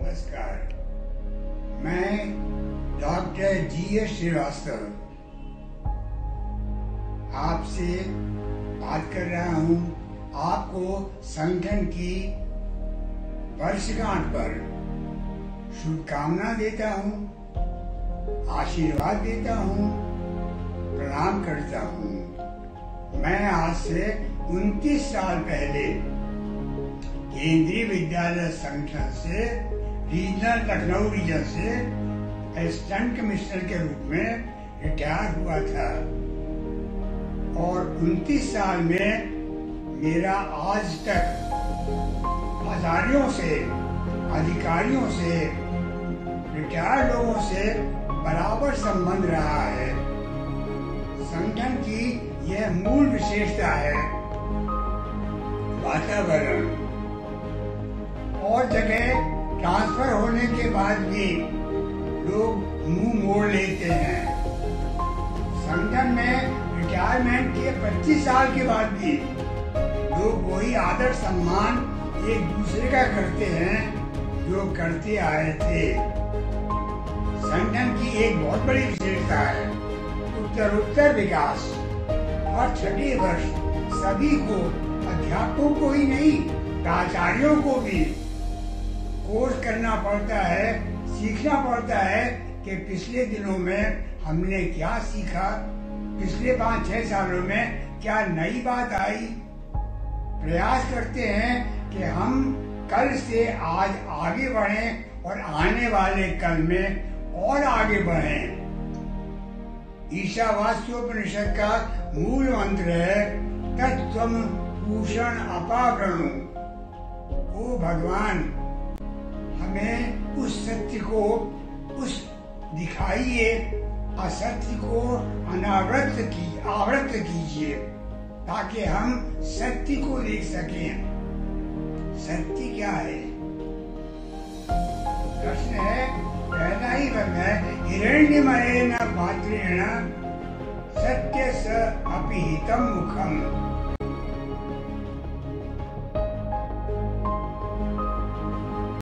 नमस्कार। मैं doctor GS. Srivastava आपसे बात कर रहा हूँ। आपको संगठन की वर्षगांठ पर शुभकामना देता हूँ, आशीर्वाद देता हूँ, प्रणाम करता हूँ। मैं आज से 29 साल पहले केंद्रीय विद्यालय संगठन से रीजनल लखनऊ रीजन से असिस्टेंट कमिश्नर के रूप में रिटायर हुआ था और 29 साल में मेरा आज तक हजारों से अधिकारियों से रिटायर्ड लोगों से बराबर संबंध रहा है। संगठन की यह मूल विशेषता है। वातावरण और जगह ट्रांसफर होने के बाद भी लोग मुंह मोड़ लेते हैं। संगठन में रिटायरमेंट के 25 साल के बाद भी लोग वही आदर सम्मान एक दूसरे का करते हैं जो करते आए थे। संगठन की एक बहुत बड़ी विशेषता है उत्तरोत्तर विकास। हर छठे वर्ष सभी को, अध्यापकों को ही नहीं, प्राचार्यों को भी कोर्स करना पड़ता है, सीखना पड़ता है कि पिछले दिनों में हमने क्या सीखा, पिछले 5-6 सालों में क्या नई बात आई। प्रयास करते हैं कि हम कल से आज आगे बढ़ें और आने वाले कल में और आगे बढ़ें। ईशावास्योपनिषद का मूल मंत्र है तत्त्वम् पूषण अपावरणु। ओ भगवान, हमें उस सत्य को दिखाइए, असत्य को आवृत कीजिए ताकि हम सत्य को देख सकें। सत्य क्या है? प्रश्न है, पहला ही वर्ग है, हिरण्यमयेन पात्रेण सत्य स अपिहितं मुखम्।